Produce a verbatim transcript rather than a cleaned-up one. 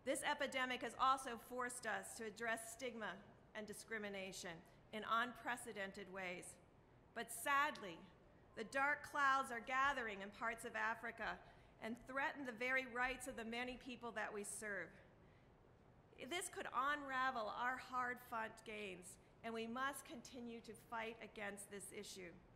This epidemic has also forced us to address stigma and discrimination in unprecedented ways. But sadly, the dark clouds are gathering in parts of Africa and threaten the very rights of the many people that we serve. This could unravel our hard-fought gains, and we must continue to fight against this issue.